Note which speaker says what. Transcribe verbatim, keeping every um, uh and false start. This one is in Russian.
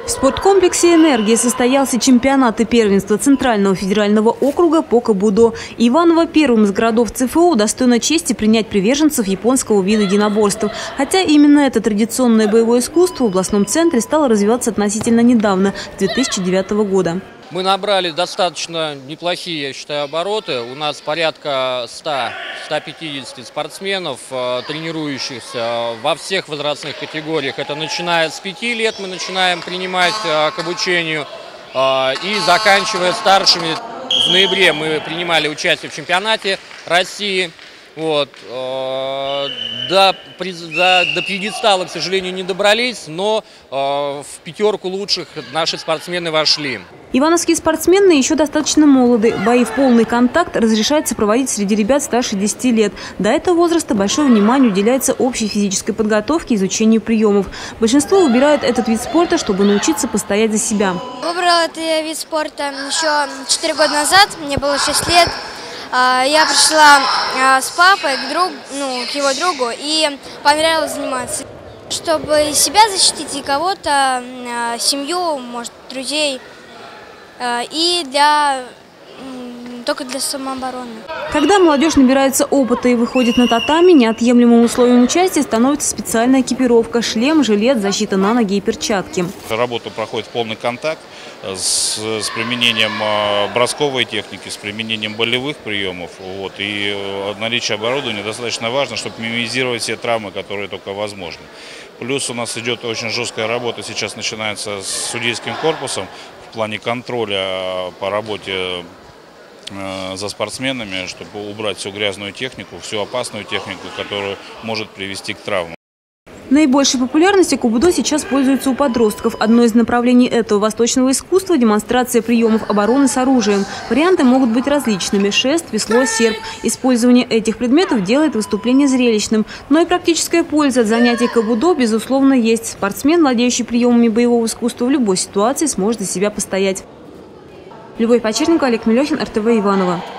Speaker 1: В спорткомплексе «Энергия» состоялся чемпионат и первенство Центрального федерального округа по кобудо. Иваново первым из городов ЦФО удостоено чести принять приверженцев японского вида единоборств. Хотя именно это традиционное боевое искусство в областном центре стало развиваться относительно недавно, с две тысячи девятого года.
Speaker 2: Мы набрали достаточно неплохие, я считаю, обороты. У нас порядка ста — ста пятидесяти спортсменов, тренирующихся во всех возрастных категориях. Это начиная с пяти лет мы начинаем принимать к обучению и заканчивая старшими. В ноябре мы принимали участие в чемпионате России. Вот. До, до, до пьедестала, к сожалению, не добрались, но э, в пятерку лучших наши спортсмены вошли.
Speaker 1: Ивановские спортсмены еще достаточно молоды. Бои в полный контакт разрешается проводить среди ребят старше десяти лет. До этого возраста большое внимание уделяется общей физической подготовке и изучению приемов. Большинство выбирает этот вид спорта, чтобы научиться постоять за себя.
Speaker 3: Выбрала этот вид спорта еще четыре года назад, мне было шесть лет. Я пришла с папой к, другу, ну, к его другу и понравилось заниматься. Чтобы себя защитить и кого-то, семью, может, друзей, и для, только для самообороны.
Speaker 1: Когда молодежь набирается опыта и выходит на татами, неотъемлемым условием участия становится специальная экипировка – шлем, жилет, защита на ноги и перчатки.
Speaker 4: Работа проходит в полный контакт с, с применением бросковой техники, с применением болевых приемов. Вот, и наличие оборудования достаточно важно, чтобы минимизировать все травмы, которые только возможны. Плюс у нас идет очень жесткая работа, сейчас начинается с судейским корпусом в плане контроля по работе за спортсменами, чтобы убрать всю грязную технику, всю опасную технику, которая может привести к травмам.
Speaker 1: Наибольшей популярностью кобудо сейчас пользуется у подростков. Одно из направлений этого восточного искусства – демонстрация приемов обороны с оружием. Варианты могут быть различными – шест, весло, серп. Использование этих предметов делает выступление зрелищным. Но и практическая польза от занятий кобудо, безусловно, есть. Спортсмен, владеющий приемами боевого искусства, в любой ситуации сможет за себя постоять. Любовь Почерненко, Олег Милехин, эр тэ вэ Иваново.